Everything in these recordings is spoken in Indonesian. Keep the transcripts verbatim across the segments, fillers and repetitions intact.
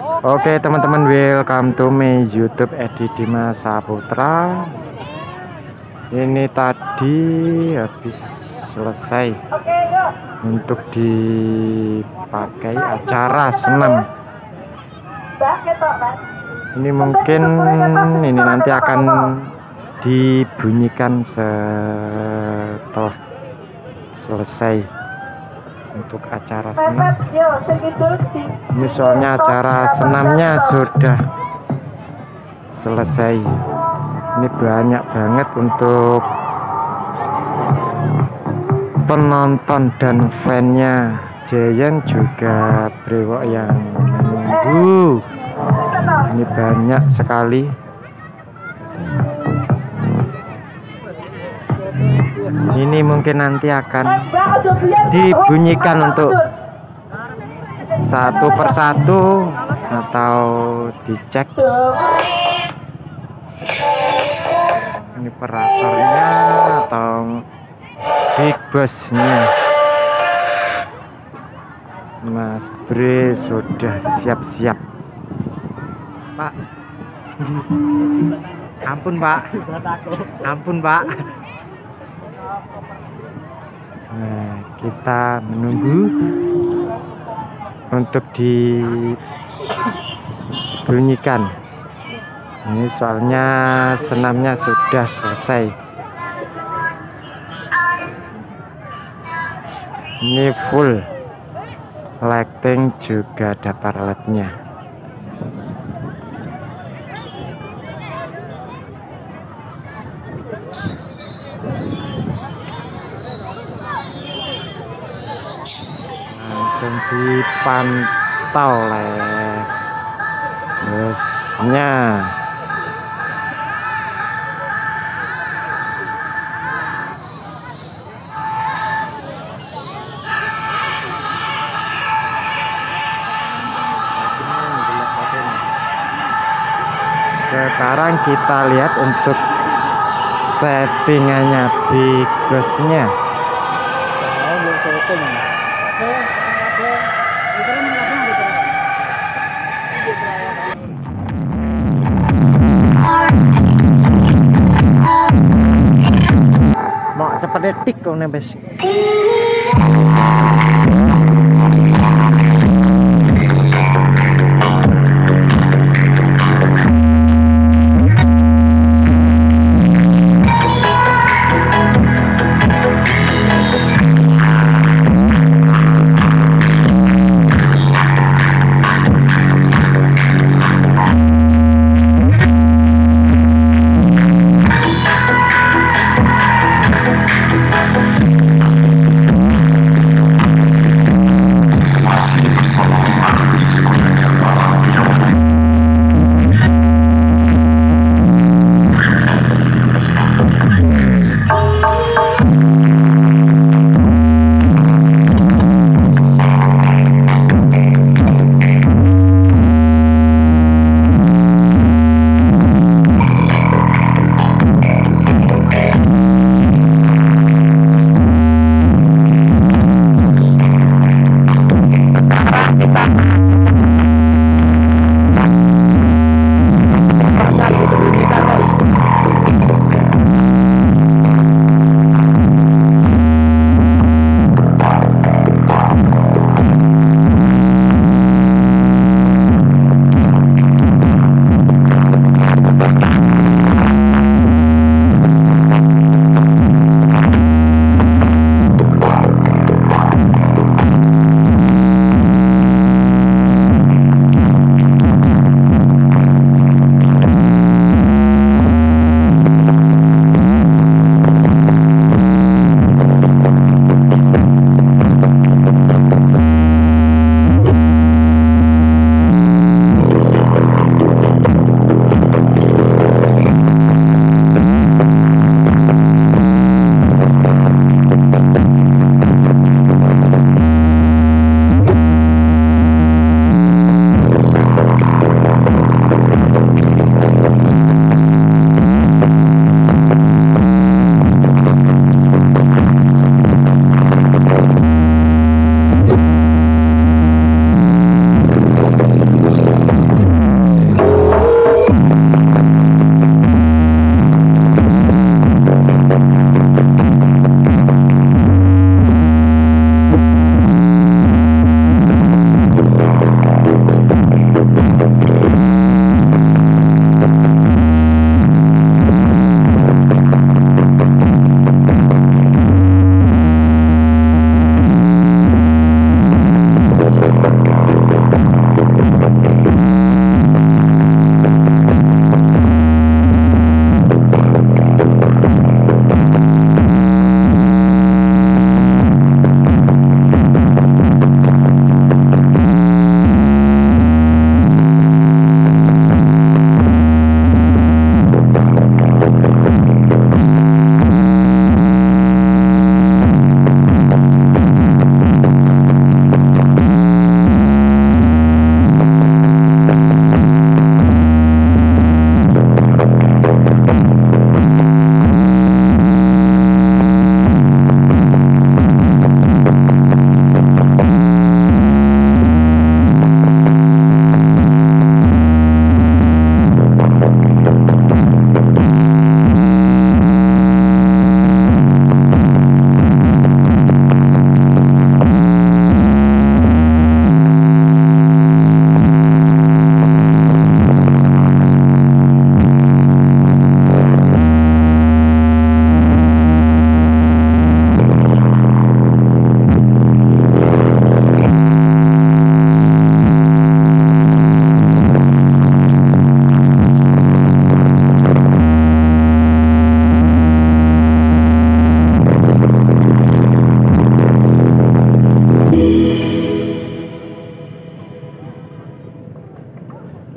Oke teman-teman, welcome to my YouTube Edi Dimas Saputra. Ini tadi habis selesai untuk dipakai acara senam. Ini mungkin ini nanti akan dibunyikan setelah selesai untuk acara senam. Ini soalnya acara senamnya sudah selesai. Ini banyak banget untuk penonton dan fannya. Giant juga brewok yang menunggu. Ini banyak sekali. Ini mungkin nanti akan dibunyikan untuk satu persatu atau dicek. Ini operatornya atau big bossnya. Mas Bre sudah siap-siap. Pak, ampun Pak, ampun Pak. Nah, kita menunggu untuk dibunyikan. Ini soalnya senamnya sudah selesai. Ini full lighting, juga ada parletnya. Langsung dipantau oleh bosnya. Sekarang kita lihat untuk settingannya big bossnya. Mau cepet detik kok nembes.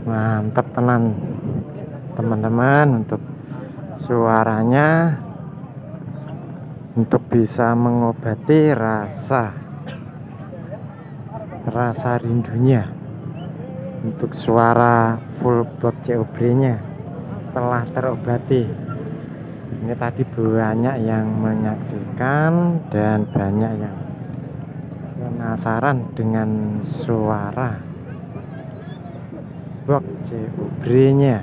Mantap tenan teman-teman untuk suaranya, untuk bisa mengobati rasa rasa rindunya. Untuk suara full box C O B nya telah terobati. Ini tadi banyak yang menyaksikan dan banyak yang penasaran dengan suara box C O B nya.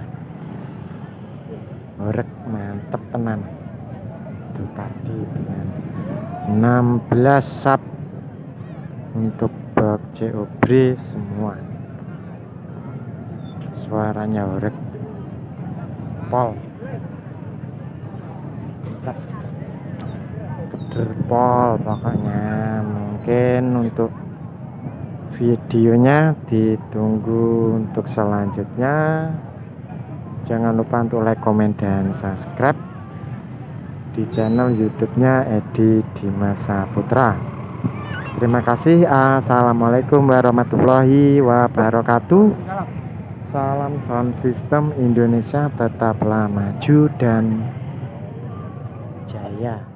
Orek mantep tenan. Itu tadi dengan enam belas sub untuk box C O B semua. Suaranya orek pol pol pokoknya. Mungkin untuk videonya ditunggu untuk selanjutnya. Jangan lupa untuk like, komen, dan subscribe di channel YouTube-nya Edi Dimas Saputra. Terima kasih. Assalamualaikum warahmatullahi wabarakatuh. Salam sound system Indonesia, tetaplah maju dan jaya.